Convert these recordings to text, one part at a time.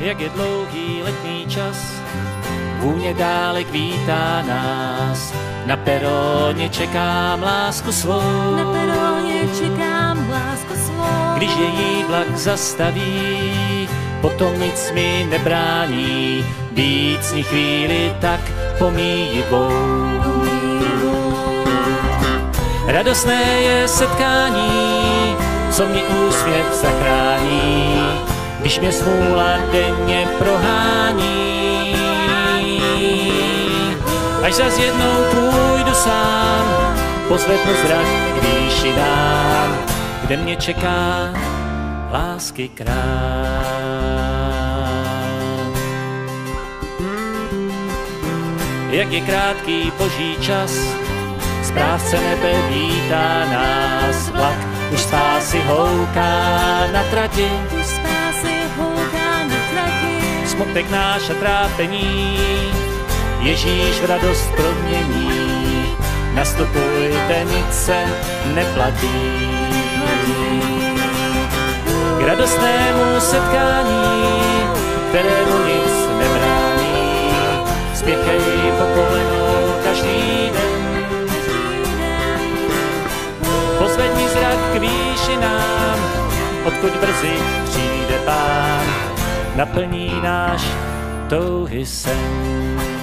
jak je dlouhý letní čas. Vůně dálek vítá nás, na peroně čekám lásku svou. Na peroně čekám lásku svou. Když její vlak zastaví, potom nic mi nebrání být s ní chvíli tak pomíjivou. Radostné je setkání, co mi úsměv zachrání, když mě smůla denně prohání. Až zas jednou půjdu sám, pozvednu zrak k výšinám, kde mě čeká lásky král. Jak je krátký boží čas, správce nebe vítá nás, vlak už spásy houká na trati. Už spásy houká na trati. Smutek náš a trápení Ježíš v radost promění. Nastupujte, nic se neplatí. K radostnému setkání, kterému nic nebrání, spěchej po kolenou každý den. Pozvedni zrak k výšinám, odkud brzy přijde Pán, naplní náš touhy sen.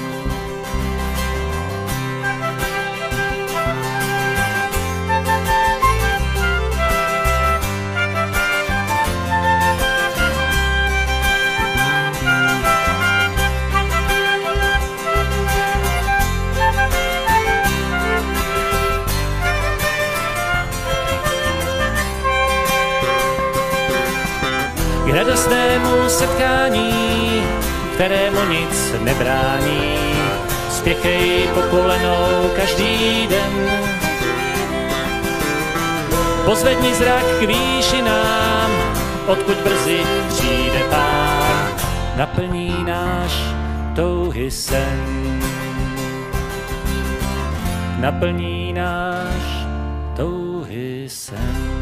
K radostnému setkání, kterému nic nebrání, spěchej po kolenou každý den. Pozvedni zrak k výšinám, odkud brzy přijde Pán, naplní náš touhy sen. Naplní náš touhy sen.